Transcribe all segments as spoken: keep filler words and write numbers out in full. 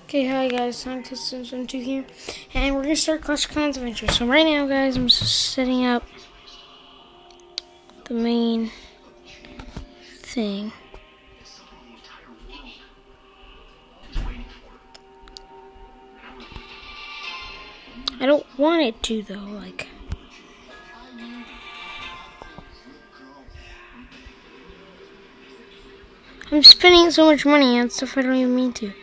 Okay, hi guys, Scientist Simpson two here, and we're gonna start Clash of Clans Adventure. So right now, guys, I'm just setting up the main thing. I don't want it to though, like. I'm spending so much money on stuff I don't even mean to.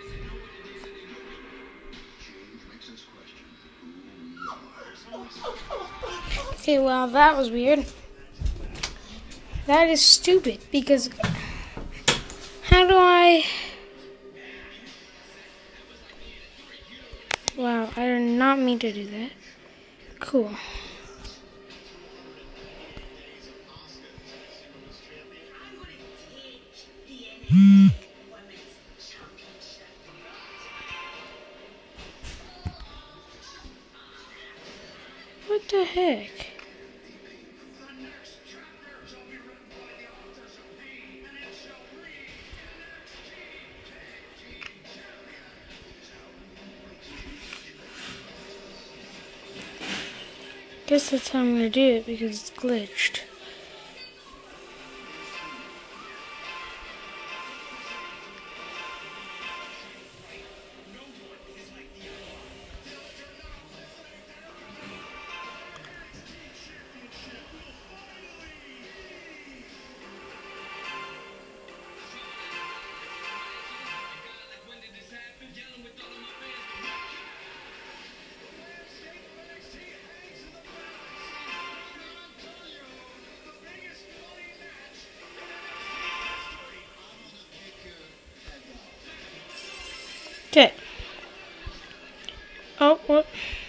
Okay, well, that was weird. That is stupid, because how do I... Wow, I did not mean to do that. Cool. What the heck? Guess that's how I'm gonna do it because it's glitched. Okay. Oh, what?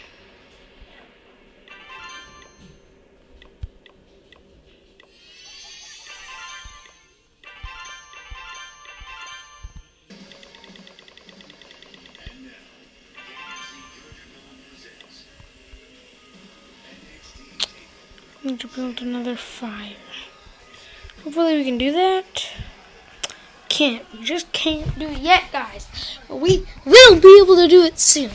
Need to build another fire. Hopefully we can do that. Can't. We just can't do it yet, guys. But we will be able to do it soon.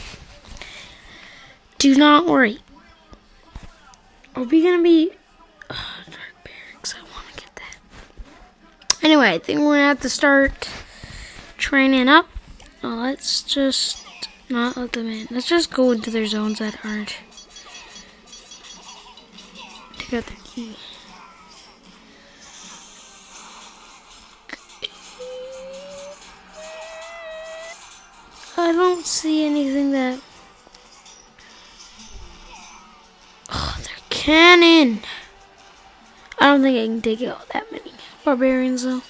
Do not worry. Are we gonna be... Oh, Dark Barracks, I want to get that. Anyway, I think we're gonna have to start training up. Oh, let's just not let them in. Let's just go into their zones that aren't... Take out their key. I don't see anything that... Oh, they're cannon! I don't think I can take out that many barbarians though.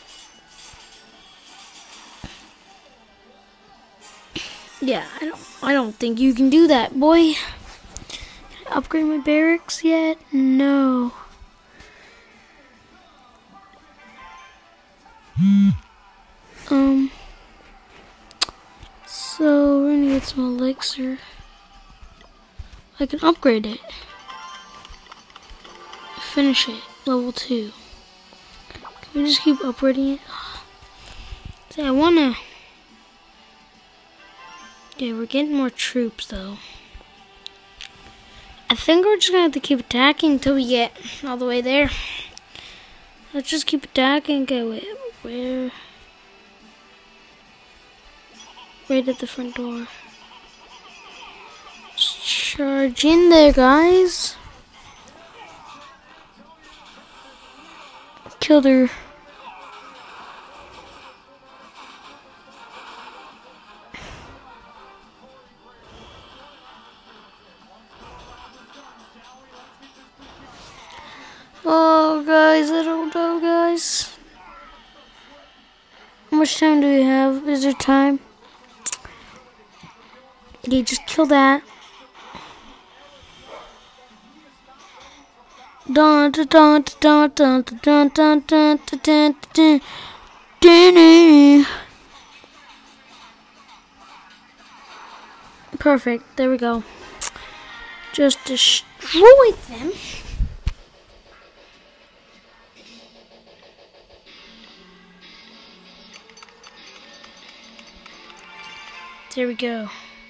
Yeah, I don't I don't think you can do that, boy. Can I upgrade my barracks yet? No. Um So we're gonna get some elixir. I can upgrade it. Finish it. Level two. Can we just keep upgrading it? See, I wanna... Okay, we're getting more troops though. I think we're just gonna have to keep attacking until we get all the way there. Let's just keep attacking. Okay, wait, where? Right at the front door. Just charge in there, guys. Killed her. Oh, guys, I don't know, guys. How much time do we have? Is there time? Okay, just kill that. Dun dun dun dun dun dun dun dun dun dun dun. Perfect. There we go. Just destroyed them. There we go.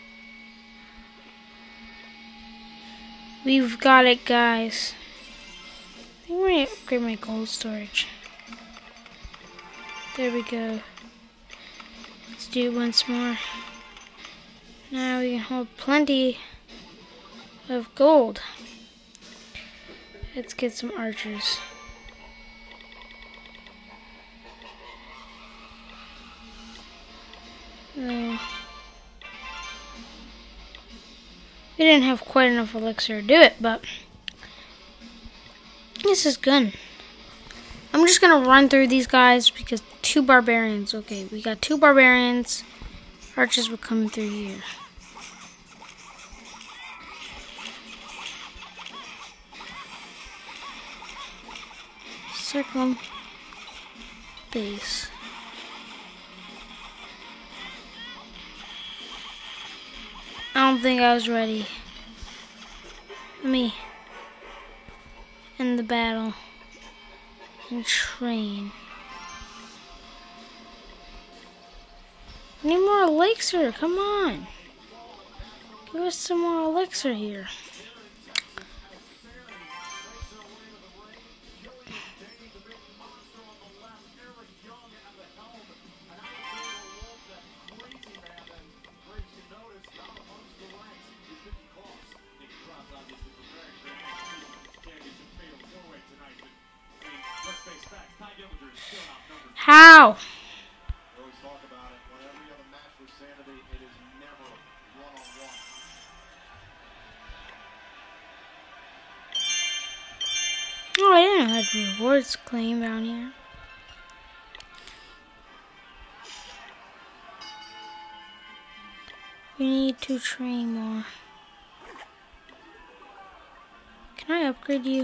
We've got it, guys. I think I'm going to upgrade my gold storage. There we go. Let's do it once more. Now we can hold plenty of gold. Let's get some archers. Uh, we didn't have quite enough elixir to do it, but this is good. I'm just gonna run through these guys because two barbarians. Okay, we got two barbarians. Archers will come through here. Circle base. I don't think I was ready. Let me end the battle and train. I need more elixir, come on. Give us some more elixir here. How? Oh, I didn't know I had rewards claim down here. We need to train more. Can I upgrade you?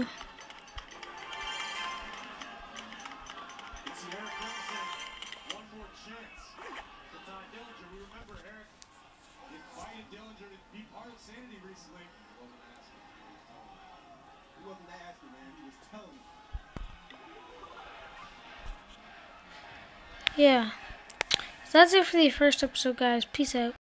Yeah. So that's it for the first episode, guys. Peace out.